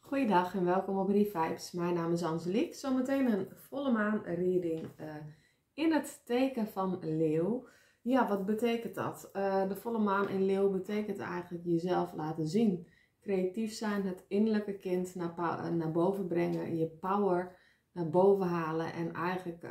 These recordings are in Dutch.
Goeiedag en welkom op Vibes. Mijn naam is Angelique. Zometeen een volle maan reading in het teken van Leeuw. Ja, wat betekent dat? De volle maan in Leeuw betekent eigenlijk jezelf laten zien. Creatief zijn, het innerlijke kind naar boven brengen, je power naar boven halen en eigenlijk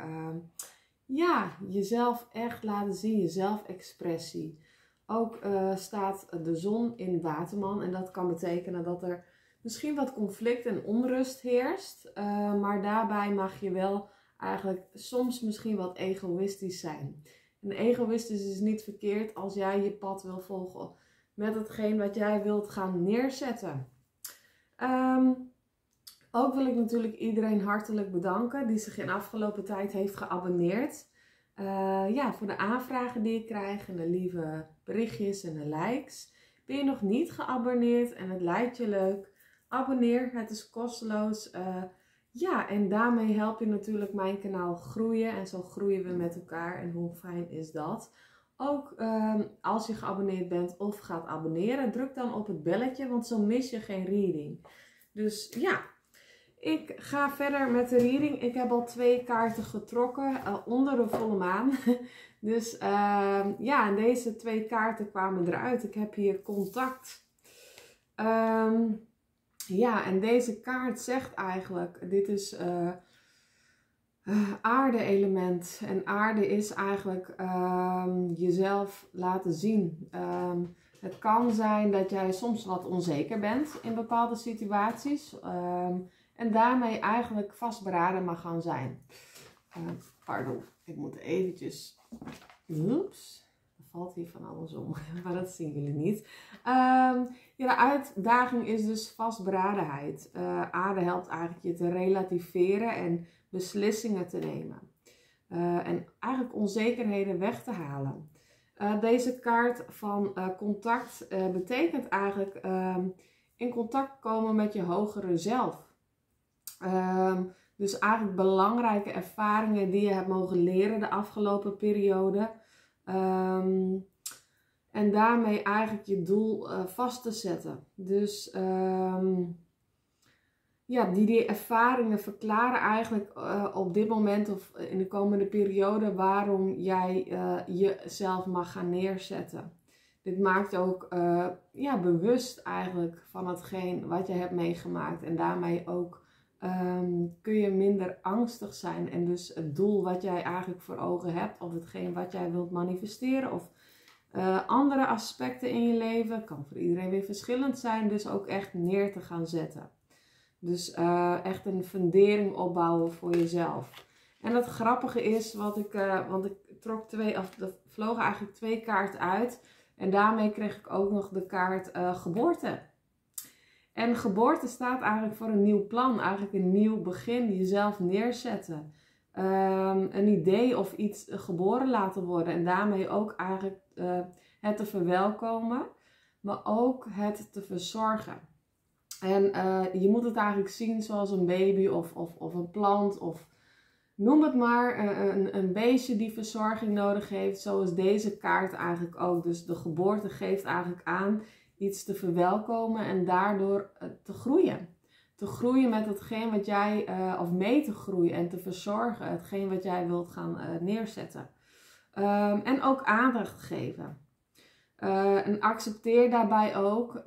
jezelf echt laten zien, je zelfexpressie. Ook staat de zon in Waterman en dat kan betekenen dat er misschien wat conflict en onrust heerst, maar daarbij mag je wel eigenlijk soms misschien wat egoïstisch zijn. En egoïstisch is niet verkeerd als jij je pad wil volgen met hetgeen wat jij wilt gaan neerzetten. Ook wil ik natuurlijk iedereen hartelijk bedanken die zich in de afgelopen tijd heeft geabonneerd. Voor de aanvragen die ik krijg en de lieve berichtjes en de likes. Ben je nog niet geabonneerd en het lijkt je leuk? Abonneer, het is kosteloos. En daarmee help je natuurlijk mijn kanaal groeien. En zo groeien we met elkaar. En hoe fijn is dat? Ook als je geabonneerd bent of gaat abonneren, druk dan op het belletje, want zo mis je geen reading. Dus ja, ik ga verder met de reading. Ik heb al 2 kaarten getrokken onder de volle maan. Dus en deze 2 kaarten kwamen eruit. Ik heb hier contact. En deze kaart zegt eigenlijk, dit is aarde-element. En aarde is eigenlijk jezelf laten zien. Het kan zijn dat jij soms wat onzeker bent in bepaalde situaties. En daarmee eigenlijk vastberaden mag gaan zijn. Pardon, ik moet eventjes... Oeps. Valt hier van alles om, maar dat zien jullie niet. De uitdaging is dus vastberadenheid. Aarde helpt eigenlijk je te relativeren en beslissingen te nemen. En eigenlijk onzekerheden weg te halen. Deze kaart van contact betekent eigenlijk in contact komen met je hogere zelf. Dus eigenlijk belangrijke ervaringen die je hebt mogen leren de afgelopen periode. En daarmee eigenlijk je doel vast te zetten. Dus die ervaringen verklaren eigenlijk op dit moment of in de komende periode waarom jij jezelf mag gaan neerzetten. Dit maakt ook bewust eigenlijk van hetgeen wat je hebt meegemaakt. En daarmee ook kun je minder angstig zijn. En dus het doel wat jij eigenlijk voor ogen hebt, of hetgeen wat jij wilt manifesteren, of andere aspecten in je leven, kan voor iedereen weer verschillend zijn, dus ook echt neer te gaan zetten. Dus echt een fundering opbouwen voor jezelf. En het grappige is, want ik trok er vlogen eigenlijk 2 kaarten uit. En daarmee kreeg ik ook nog de kaart geboorte. En geboorte staat eigenlijk voor een nieuw plan, eigenlijk een nieuw begin, jezelf neerzetten. Een idee of iets geboren laten worden en daarmee ook eigenlijk het te verwelkomen, maar ook het te verzorgen. En je moet het eigenlijk zien zoals een baby of een plant of noem het maar, een beestje die verzorging nodig heeft, zoals deze kaart eigenlijk ook. Dus de geboorte geeft eigenlijk aan iets te verwelkomen en daardoor te groeien. Te groeien met hetgeen wat jij, of mee te groeien en te verzorgen, hetgeen wat jij wilt gaan neerzetten. En ook aandacht geven. En accepteer daarbij ook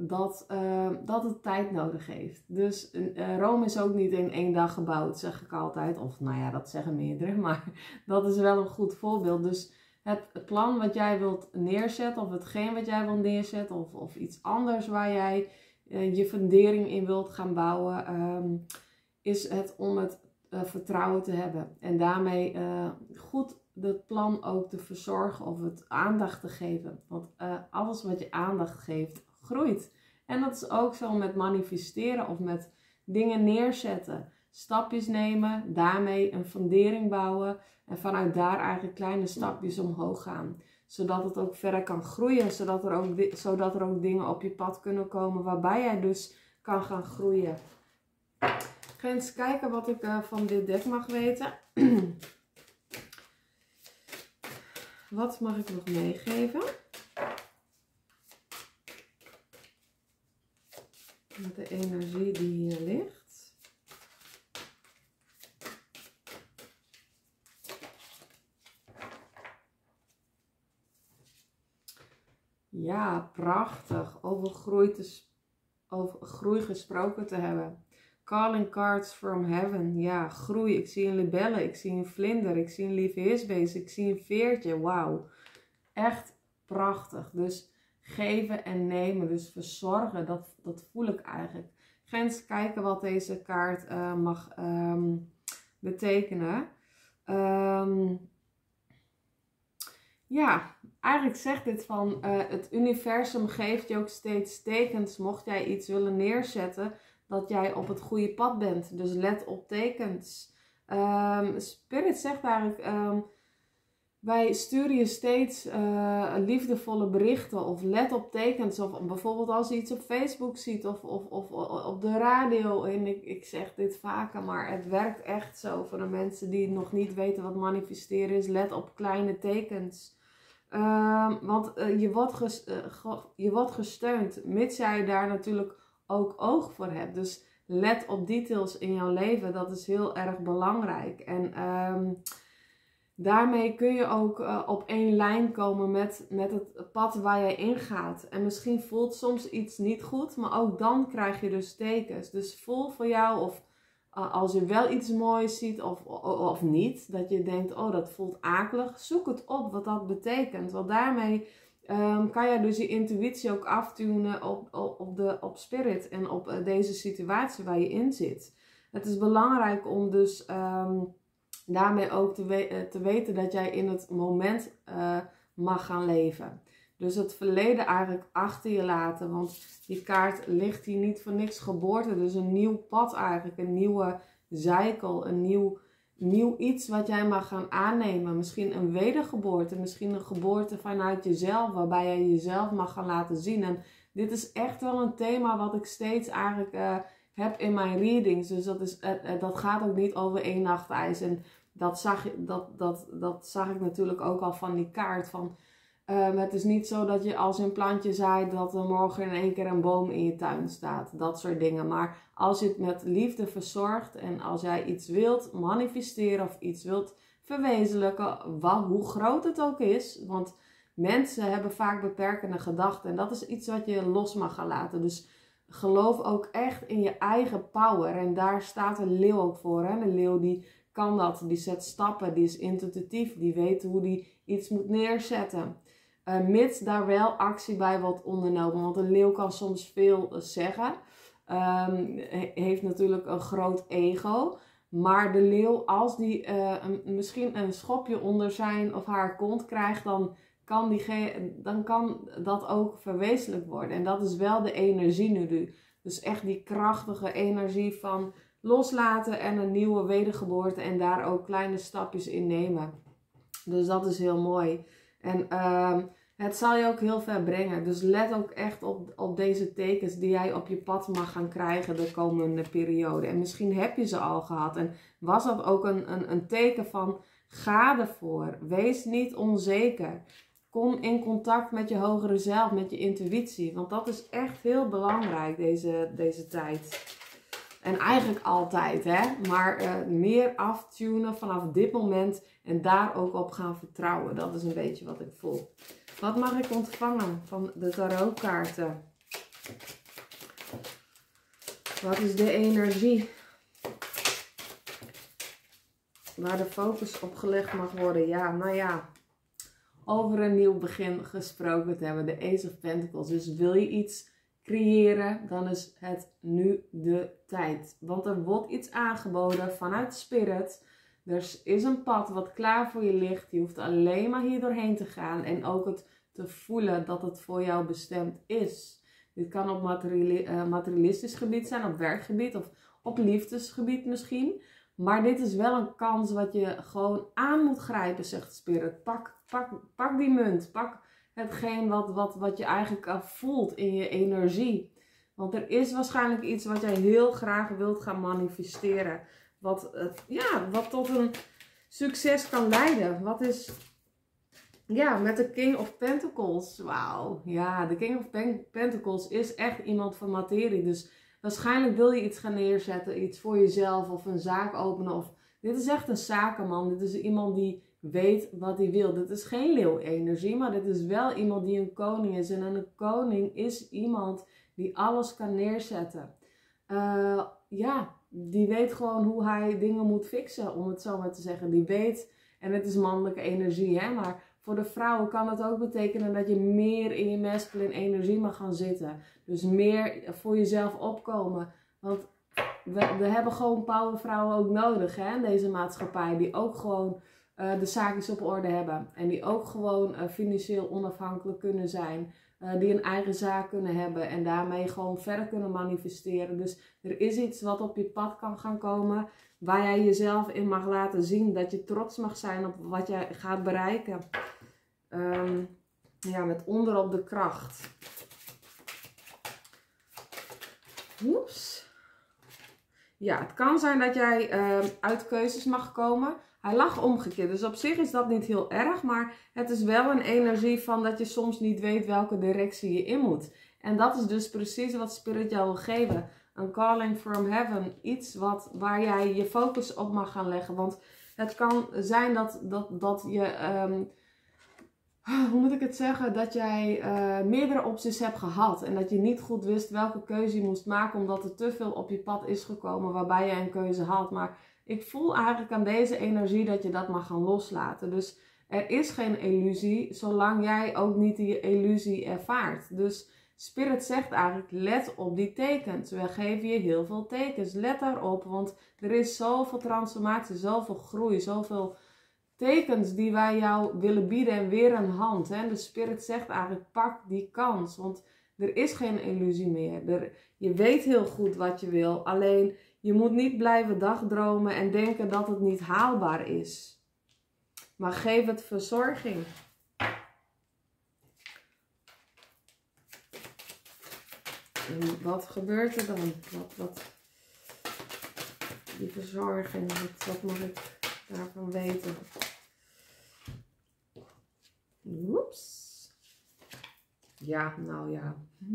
dat het tijd nodig heeft. Dus Rome is ook niet in 1 dag gebouwd, zeg ik altijd. Of nou ja, dat zeggen meerdere, maar dat is wel een goed voorbeeld. Dus het plan wat jij wilt neerzetten, of hetgeen wat jij wilt neerzetten, of iets anders waar jij je fundering in wilt gaan bouwen, is het om het vertrouwen te hebben. En daarmee goed het plan ook te verzorgen of het aandacht te geven. Want alles wat je aandacht geeft, groeit. En dat is ook zo met manifesteren of met dingen neerzetten. Stapjes nemen, daarmee een fundering bouwen. En vanuit daar eigenlijk kleine stapjes omhoog gaan. Zodat het ook verder kan groeien. Zodat er ook dingen op je pad kunnen komen waarbij jij dus kan gaan groeien. Ik ga eens kijken wat ik van dit deck mag weten. Wat mag ik nog meegeven? Met de energie die hier ligt. Ja, prachtig. Over groei gesproken te hebben. Calling cards from heaven. Ja, groei. Ik zie een libelle, ik zie een vlinder, ik zie een lieve hisbeest, ik zie een veertje. Wauw. Echt prachtig. Dus geven en nemen. Dus verzorgen, dat voel ik eigenlijk. Ik ga eens kijken wat deze kaart mag betekenen. Ja, eigenlijk zegt dit van het universum geeft je ook steeds tekens. Mocht jij iets willen neerzetten, dat jij op het goede pad bent. Dus let op tekens. Spirit zegt eigenlijk, wij sturen je steeds liefdevolle berichten of let op tekens. Of bijvoorbeeld als je iets op Facebook ziet of op de radio. En ik zeg dit vaker, maar het werkt echt zo voor de mensen die nog niet weten wat manifesteren is. Let op kleine tekens. Want je wordt gesteund, mits jij daar natuurlijk ook oog voor hebt. Dus let op details in jouw leven, dat is heel erg belangrijk. En daarmee kun je ook op één lijn komen met het pad waar jij ingaat. En misschien voelt soms iets niet goed, maar ook dan krijg je dus tekens. Dus voel voor jou of als je wel iets moois ziet of niet, dat je denkt, oh dat voelt akelig, zoek het op wat dat betekent. Want daarmee kan je dus je intuïtie ook aftunen op spirit en op deze situatie waar je in zit. Het is belangrijk om dus daarmee ook te weten dat jij in het moment mag gaan leven. Dus het verleden eigenlijk achter je laten. Want die kaart ligt hier niet voor niks geboorte. Dus een nieuw pad eigenlijk. Een nieuwe cycle. Een nieuw iets wat jij mag gaan aannemen. Misschien een wedergeboorte. Misschien een geboorte vanuit jezelf. Waarbij jij jezelf mag gaan laten zien. En dit is echt wel een thema wat ik steeds eigenlijk heb in mijn readings. Dus dat gaat ook niet over één nacht ijs. En dat zag ik natuurlijk ook al van die kaart. Het is niet zo dat je als een plantje zaait dat er morgen in één keer een boom in je tuin staat. Dat soort dingen. Maar als je het met liefde verzorgt en als jij iets wilt manifesteren of iets wilt verwezenlijken, hoe groot het ook is. Want mensen hebben vaak beperkende gedachten en dat is iets wat je los mag gaan laten. Dus geloof ook echt in je eigen power. En daar staat een leeuw ook voor. Hè? Een leeuw die kan dat, die zet stappen, die is intuïtief, die weet hoe die iets moet neerzetten. Mits daar wel actie bij wordt ondernomen. Want een leeuw kan soms veel zeggen. Heeft natuurlijk een groot ego. Maar de leeuw, als die misschien een schopje onder zijn of haar kont krijgt, dan kan dat ook verwezenlijk worden. En dat is wel de energie nu. Dus echt die krachtige energie van loslaten en een nieuwe wedergeboorte. En daar ook kleine stapjes in nemen. Dus dat is heel mooi. En het zal je ook heel ver brengen. Dus let ook echt op deze tekens die jij op je pad mag gaan krijgen de komende periode. En misschien heb je ze al gehad. En was dat ook een teken van ga ervoor. Wees niet onzeker. Kom in contact met je hogere zelf, met je intuïtie. Want dat is echt heel belangrijk deze tijd. En eigenlijk altijd, hè. Maar meer aftunen vanaf dit moment en daar ook op gaan vertrouwen. Dat is een beetje wat ik voel. Wat mag ik ontvangen van de tarotkaarten? Wat is de energie waar de focus op gelegd mag worden? Ja, nou ja. Over een nieuw begin gesproken te hebben. De Ace of Pentacles. Dus wil je iets creëren, dan is het nu de tijd. Want er wordt iets aangeboden vanuit Spirit. Er is een pad wat klaar voor je ligt. Je hoeft alleen maar hier doorheen te gaan. En ook het te voelen dat het voor jou bestemd is. Dit kan op materialistisch gebied zijn, op werkgebied of op liefdesgebied misschien. Maar dit is wel een kans wat je gewoon aan moet grijpen, zegt Spirit. Pak die munt. Pak hetgeen wat je eigenlijk voelt in je energie. Want er is waarschijnlijk iets wat jij heel graag wilt gaan manifesteren. Wat tot een succes kan leiden. Wat is... Ja, met de King of Pentacles. Wauw. Ja, de King of Pentacles is echt iemand van materie. Dus Waarschijnlijk wil je iets gaan neerzetten, iets voor jezelf of een zaak openen. Of dit is echt een zakenman. Dit is iemand die weet wat hij wil. Dit is geen leeuwenergie, maar dit is wel iemand die een koning is. En een koning is iemand die alles kan neerzetten. Ja, die weet gewoon hoe hij dingen moet fixen, om het zo maar te zeggen. Die weet, en het is mannelijke energie, hè, maar voor de vrouwen kan het ook betekenen dat je meer in je masculine energie mag gaan zitten. Dus meer voor jezelf opkomen. Want we hebben gewoon powervrouwen ook nodig, hè, in deze maatschappij. Die ook gewoon de zaakjes op orde hebben. En die ook gewoon financieel onafhankelijk kunnen zijn. Die een eigen zaak kunnen hebben. En daarmee gewoon verder kunnen manifesteren. Dus er is iets wat op je pad kan gaan komen. Waar jij jezelf in mag laten zien. Dat je trots mag zijn op wat jij gaat bereiken. Ja, met onderop de kracht. Oeps. Ja, het kan zijn dat jij uit keuzes mag komen. Hij lag omgekeerd, dus op zich is dat niet heel erg. Maar het is wel een energie van dat je soms niet weet welke directie je in moet. En dat is dus precies wat Spirit jou wil geven. Een calling from heaven. Iets waar jij je focus op mag gaan leggen. Want het kan zijn dat je... hoe moet ik het zeggen? Dat jij meerdere opties hebt gehad. En dat je niet goed wist welke keuze je moest maken. Omdat er te veel op je pad is gekomen waarbij je een keuze had. Maar ik voel eigenlijk aan deze energie dat je dat mag gaan loslaten. Dus er is geen illusie. Zolang jij ook niet die illusie ervaart. Dus Spirit zegt eigenlijk, let op die tekens. We geven je heel veel tekens. Let daarop. Want er is zoveel transformatie, zoveel groei, zoveel... tekens die wij jou willen bieden en weer een hand. Hè? De Spirit zegt eigenlijk, pak die kans. Want er is geen illusie meer. Je weet heel goed wat je wil. Alleen je moet niet blijven dagdromen en denken dat het niet haalbaar is. Maar geef het verzorging. En wat gebeurt er dan? Die verzorging, wat mag ik daarvan weten? Oeps. Ja, nou ja.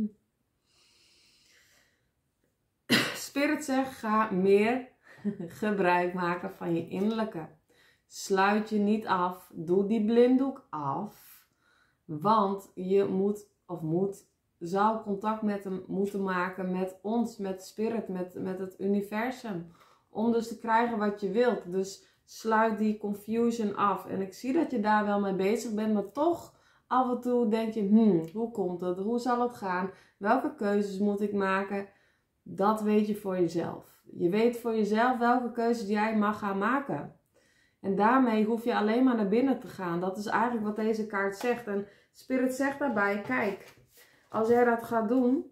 Spirit zegt, ga meer gebruik maken van je innerlijke. Sluit je niet af. Doe die blinddoek af. Want je zou contact met hem moeten maken, met ons, met Spirit, met het universum. Om dus te krijgen wat je wilt. Dus sluit die confusion af. En ik zie dat je daar wel mee bezig bent, maar toch af en toe denk je, hoe komt het? Hoe zal het gaan? Welke keuzes moet ik maken? Dat weet je voor jezelf. Je weet voor jezelf welke keuzes jij mag gaan maken. En daarmee hoef je alleen maar naar binnen te gaan. Dat is eigenlijk wat deze kaart zegt. En Spirit zegt daarbij, kijk, als jij dat gaat doen,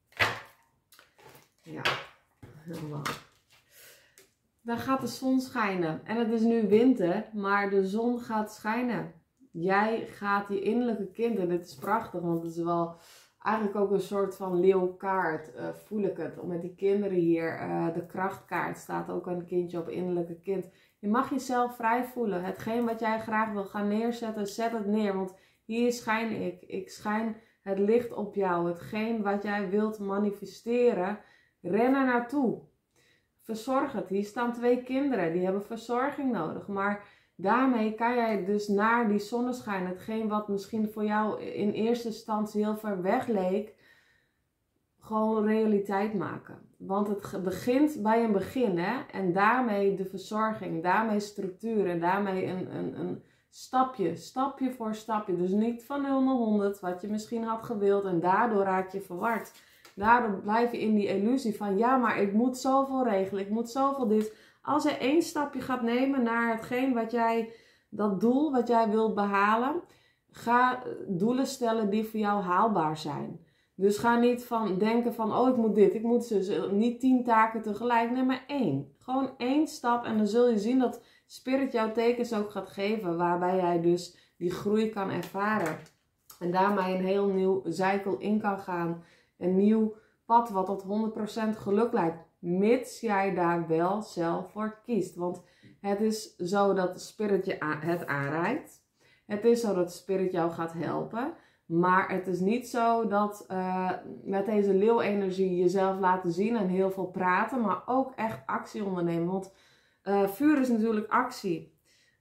ja, helemaal. Dan gaat de zon schijnen. En het is nu winter, maar de zon gaat schijnen. Jij gaat je innerlijke kind, en dit is prachtig, want het is wel eigenlijk ook een soort van leeuwkaart, voel ik het. Met die kinderen hier, de krachtkaart staat ook een kindje op innerlijke kind. Je mag jezelf vrij voelen. Hetgeen wat jij graag wil gaan neerzetten, zet het neer. Want hier schijn ik. Ik schijn het licht op jou. Hetgeen wat jij wilt manifesteren, ren er naartoe. Verzorg het. Hier staan 2 kinderen. Die hebben verzorging nodig. Maar daarmee kan jij dus naar die zonneschijn. Hetgeen wat misschien voor jou in eerste instantie heel ver weg leek. Gewoon realiteit maken. Want het begint bij een begin. Hè? En daarmee de verzorging. Daarmee structuur. En daarmee een stapje voor stapje. Dus niet van 0 naar 100. Wat je misschien had gewild. En daardoor raak je verward. Daardoor blijf je in die illusie van, ja, maar ik moet zoveel regelen, ik moet zoveel dit. Als je 1 stapje gaat nemen naar hetgeen dat doel wat jij wilt behalen, ga doelen stellen die voor jou haalbaar zijn. Dus ga niet denken van, oh, ik moet dit, ik moet zus. Niet 10 taken tegelijk, nee, maar 1. Gewoon 1 stap en dan zul je zien dat Spirit jouw tekens ook gaat geven, waarbij jij dus die groei kan ervaren. En daarmee een heel nieuw cycle in kan gaan. Een nieuw pad wat tot 100% geluk lijkt. Mits jij daar wel zelf voor kiest. Want het is zo dat de Spirit je het aanreikt. Het is zo dat de Spirit jou gaat helpen. Maar het is niet zo dat met deze leeuwenergie jezelf laten zien en heel veel praten, maar ook echt actie ondernemen. Want vuur is natuurlijk actie.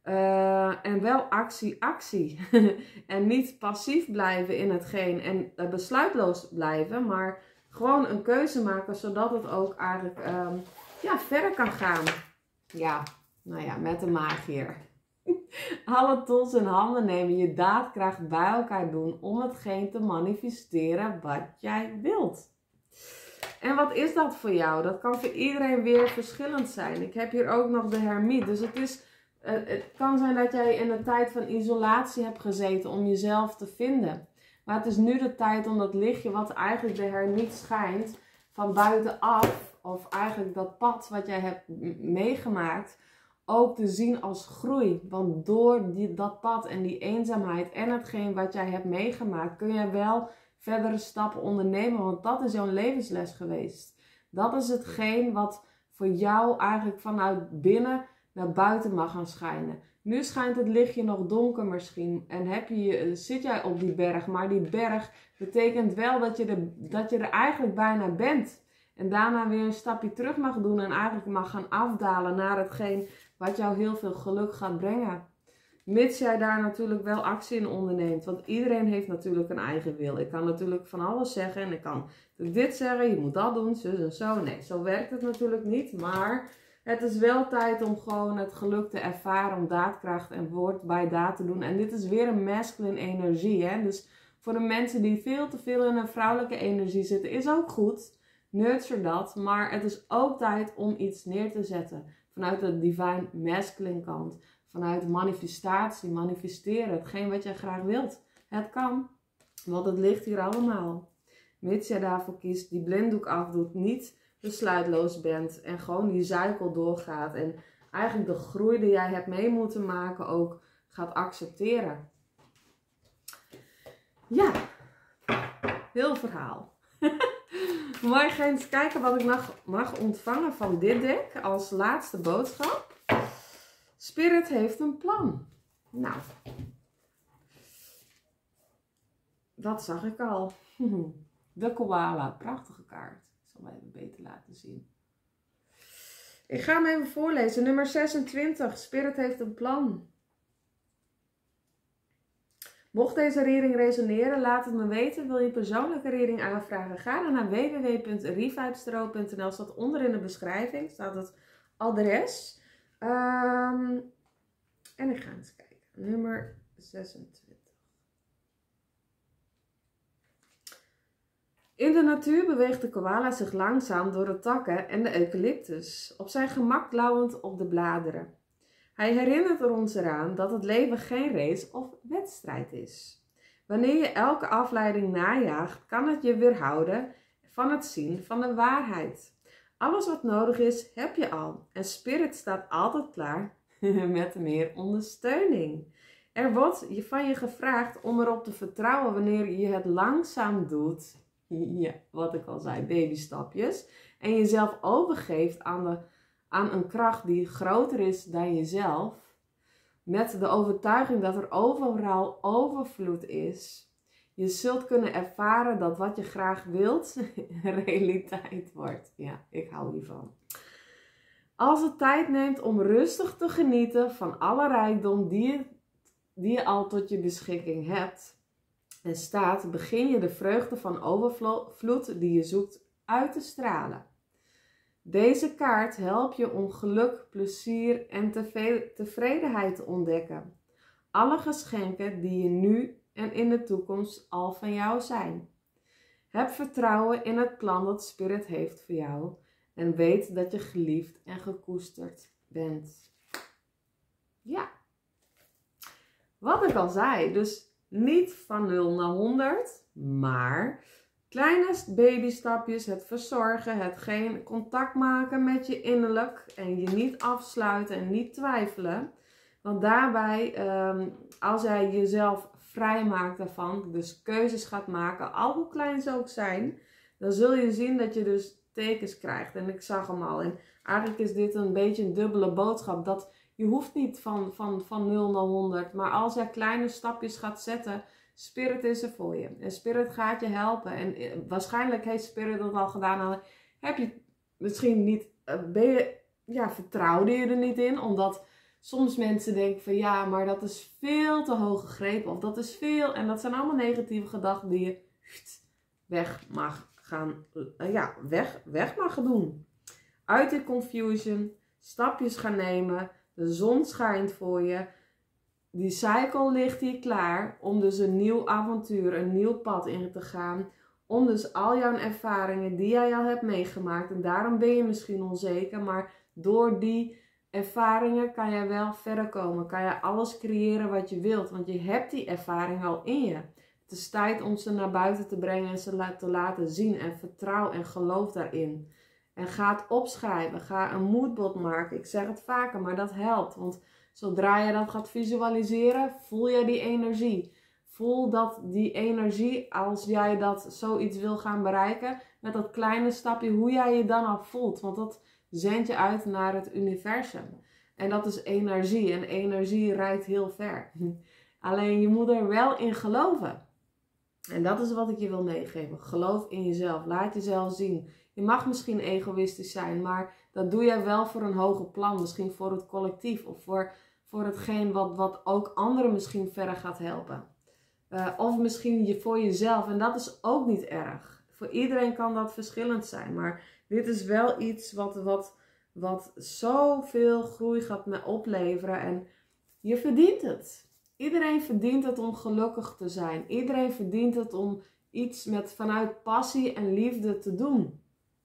En wel actie. En niet passief blijven in hetgeen en besluitloos blijven, maar gewoon een keuze maken, zodat het ook eigenlijk verder kan gaan. Ja, nou ja, met de magier. Alle tools in handen nemen, je daadkracht bij elkaar doen om hetgeen te manifesteren wat jij wilt. En wat is dat voor jou? Dat kan voor iedereen weer verschillend zijn. Ik heb hier ook nog de hermiet. Dus het kan zijn dat jij in een tijd van isolatie hebt gezeten om jezelf te vinden. Maar het is nu de tijd om dat lichtje wat eigenlijk de hermiet schijnt van buitenaf, of eigenlijk dat pad wat jij hebt meegemaakt, ook te zien als groei. Want door dat pad en die eenzaamheid en hetgeen wat jij hebt meegemaakt, kun je wel verdere stappen ondernemen. Want dat is jouw levensles geweest. Dat is hetgeen wat voor jou eigenlijk vanuit binnen naar buiten mag gaan schijnen. Nu schijnt het lichtje nog donker misschien en zit jij op die berg. Maar die berg betekent wel dat je er eigenlijk bijna bent. En daarna weer een stapje terug mag doen en eigenlijk mag gaan afdalen naar hetgeen wat jou heel veel geluk gaat brengen. Mits jij daar natuurlijk wel actie in onderneemt. Want iedereen heeft natuurlijk een eigen wil. Ik kan natuurlijk van alles zeggen en ik kan dit zeggen, je moet dat doen, zus en zo. Nee, zo werkt het natuurlijk niet. Maar het is wel tijd om gewoon het geluk te ervaren, om daadkracht en woord bij daad te doen. En dit is weer een masculine energie. Hè? Dus voor de mensen die veel te veel in een vrouwelijke energie zitten, is ook goed. Nurture dat. Maar het is ook tijd om iets neer te zetten. Vanuit de divine masculine kant. Vanuit manifestatie, manifesteren. Hetgeen wat jij graag wilt. Het kan. Want het ligt hier allemaal. Mits jij daarvoor kiest, die blinddoek afdoet, niet besluitloos bent. En gewoon die cykel doorgaat. En eigenlijk de groei die jij hebt mee moeten maken ook gaat accepteren. Ja. Heel verhaal. Maar ga eens kijken wat ik mag ontvangen van dit deck als laatste boodschap. Spirit heeft een plan. Nou, dat zag ik al. De koala, prachtige kaart. Ik zal hem even beter laten zien. Ik ga hem even voorlezen. Nummer 26. Spirit heeft een plan. Mocht deze reading resoneren, laat het me weten. Wil je een persoonlijke reading aanvragen? Ga dan naar www.rivibestro.nl. Staat onder in de beschrijving. Staat het adres. En ik ga eens kijken. Nummer 26. In de natuur beweegt de koala zich langzaam door de takken en de eucalyptus. Op zijn gemak klauwend op de bladeren. Hij herinnert er ons eraan dat het leven geen race of wedstrijd is. Wanneer je elke afleiding najaagt, kan het je weerhouden van het zien van de waarheid. Alles wat nodig is, heb je al. En Spirit staat altijd klaar met meer ondersteuning. Er wordt van je gevraagd om erop te vertrouwen wanneer je het langzaam doet. Ja, wat ik al zei, babystapjes. En jezelf overgeeft aan een kracht die groter is dan jezelf. Met de overtuiging dat er overal overvloed is. Je zult kunnen ervaren dat wat je graag wilt, realiteit wordt. Ja, ik hou hiervan. Als het tijd neemt om rustig te genieten van alle rijkdom die je al tot je beschikking hebt en staat, begin je de vreugde van overvloed die je zoekt uit te stralen. Deze kaart helpt je om geluk, plezier en tevredenheid te ontdekken. Alle geschenken die je nu en in de toekomst al van jou zijn. Heb vertrouwen in het plan dat Spirit heeft voor jou en weet dat je geliefd en gekoesterd bent. Ja, wat ik al zei, dus niet van 0 naar 100, maar kleine babystapjes, het verzorgen, het geen contact maken met je innerlijk en je niet afsluiten en niet twijfelen. Want daarbij, als jij jezelf vrij maakt daarvan, dus keuzes gaat maken, al hoe klein ze ook zijn, dan zul je zien dat je dus tekens krijgt. En ik zag hem al. En eigenlijk is dit een beetje een dubbele boodschap. Dat je hoeft niet van 0 naar 100. Maar als jij kleine stapjes gaat zetten, Spirit is er voor je. En Spirit gaat je helpen. En waarschijnlijk heeft Spirit dat al gedaan. Dan heb je misschien niet, vertrouwde je er niet in. Omdat soms mensen denken van ja, maar dat is veel te hoog gegrepen. Of dat is veel. En dat zijn allemaal negatieve gedachten die je weg mag gaan, weg mag doen. Uit die confusion, stapjes gaan nemen. De zon schijnt voor je. Die cycle ligt hier klaar om dus een nieuw avontuur, een nieuw pad in te gaan. Om dus al jouw ervaringen die jij al hebt meegemaakt. En daarom ben je misschien onzeker. Maar door die ervaringen kan jij wel verder komen. Kan je alles creëren wat je wilt. Want je hebt die ervaring al in je. Het is tijd om ze naar buiten te brengen en ze te laten zien. En vertrouw en geloof daarin. En ga het opschrijven. Ga een moodboard maken. Ik zeg het vaker, maar dat helpt. Want zodra je dat gaat visualiseren, voel je die energie. Voel dat die energie, als jij dat zoiets wil gaan bereiken, met dat kleine stapje, hoe jij je dan al voelt. Want dat zendt je uit naar het universum. En dat is energie. En energie reikt heel ver. Alleen je moet er wel in geloven. En dat is wat ik je wil meegeven. Geloof in jezelf. Laat jezelf zien. Je mag misschien egoïstisch zijn, maar dat doe je wel voor een hoger plan. Misschien voor het collectief of voor hetgeen wat ook anderen misschien verder gaat helpen. Of misschien voor jezelf. En dat is ook niet erg. Voor iedereen kan dat verschillend zijn. Maar dit is wel iets wat zoveel groei gaat me opleveren. En je verdient het. Iedereen verdient het om gelukkig te zijn. Iedereen verdient het om iets vanuit passie en liefde te doen.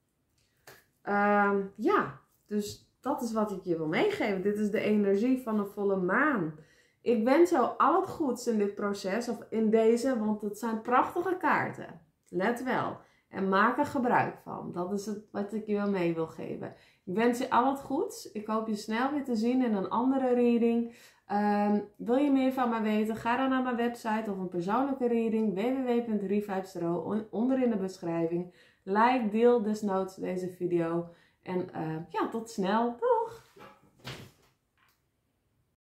Dus dat is wat ik je wil meegeven. Dit is de energie van een volle maan. Ik wens jou al het goeds in dit proces, of in deze, want het zijn prachtige kaarten. Let wel. En maak er gebruik van. Dat is het wat ik je wel mee wil geven. Ik wens je al het goeds. Ik hoop je snel weer te zien in een andere reading. Wil je meer van mij weten? Ga dan naar mijn website of een persoonlijke reading. www.revibes.ro onder in de beschrijving. Like, deel desnoods deze video. En tot snel. Doei!